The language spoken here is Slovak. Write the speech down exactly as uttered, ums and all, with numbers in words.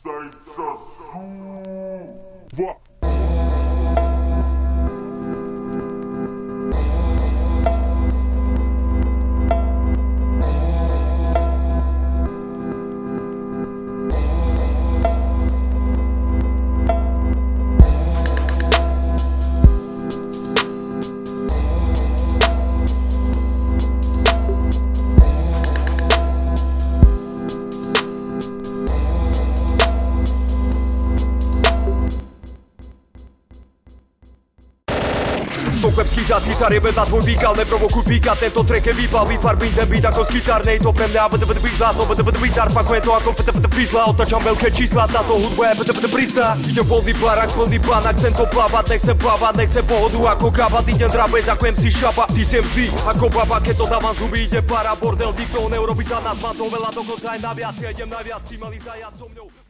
Ca Zoo Vol.Ii. Sokweb schiza cisar, jebem na tvoj výkal, neprovokuj píka, tento track je výpal, vyfarbím ten beat ako skizar, nej to pre mňa vd vd výzla, som vd vd výzdar, pakujem to ako vd vd výzla, otačam veľké čísla, táto hudba je vd vd prísna. Idem plný barák, plný plán, chcem to plávať, nechcem plávať, nechcem pohodu ako kábať, idem drabez ako em cé šapa, ty si em cé ako baba, keď to dávam zuby, ide para, bordel, nikto neurobi za nás, má to veľa, dokonca aj naviac, ja idem najviac, ty malý zajac so mňou.